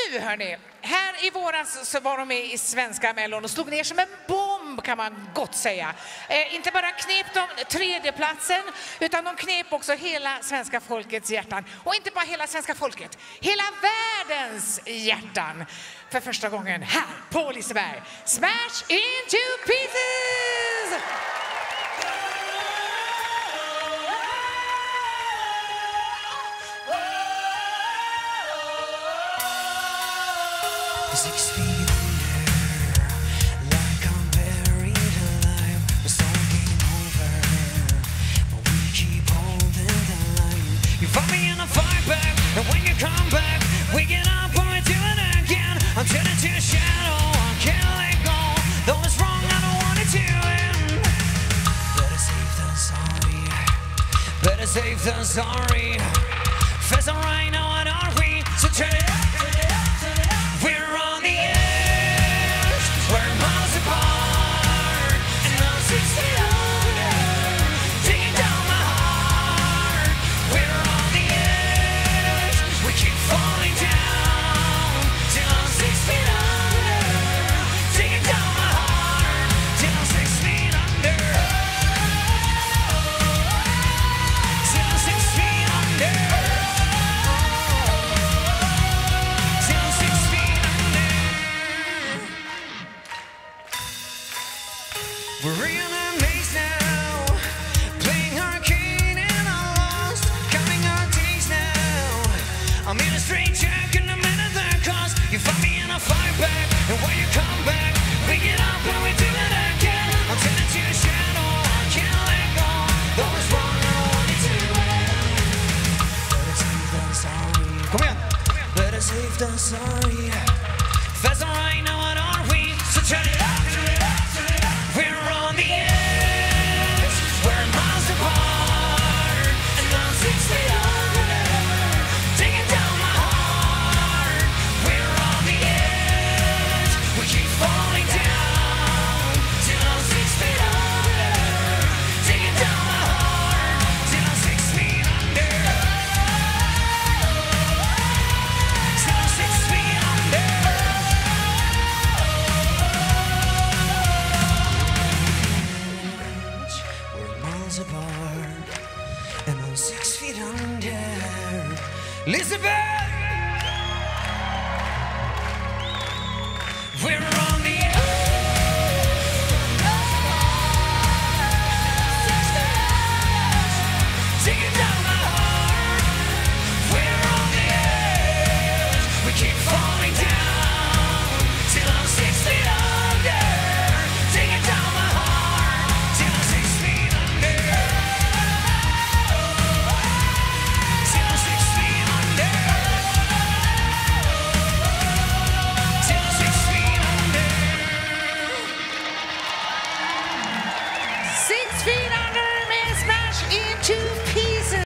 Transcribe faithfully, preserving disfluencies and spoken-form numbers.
nu hörni, här i våras så var de med i Svenska Mellon och slog ner som en bomb kan man gott säga. Eh, inte bara knep de tredjeplatsen utan de knep också hela svenska folkets hjärtan. Och inte bara hela svenska folket, hela världens hjärtan. För första gången här på Liseberg. Smash into pieces! Six feet under, like I'm buried alive. The song game over, but we keep holding the line. You find me in a fight back, and when you come back, we get up and we do it again. I'm turning to a shadow, I can't let go. Though it's wrong, I don't want it to end. Better safe than sorry, better safe than sorry. First alright, now what are we? So turn it up. We're on the edge, we're miles apart, and I'm six feet under, digging down my heart. We're on the edge, we keep falling down, till I'm six feet under, digging down my heart, till I'm six feet under, till I'm six feet under. We're in a maze now, playing arcade and I'm lost, counting our days now. I'm in a straight jack in a minute that cost. You find me in a fight back, and when you come back, we get up and we do it again. I'm turning to a shadow, I can't let go. Though it's wrong, I don't want it to end. Better safe than sorry. Come on, better safe than sorry. That's alright, now what are we? So turn it up, turn it up, turn it up. We're on the edge, we're miles apart, and I'm six feet under, digging down my heart. We're on the edge, we keep falling down, till I'm six feet under, digging down my heart, till I'm six feet under, till I'm six feet under. Apart, and I'm six feet under. Elizabeth, we're on the edge. Taking down my heart. We're on the edge. We keep falling down.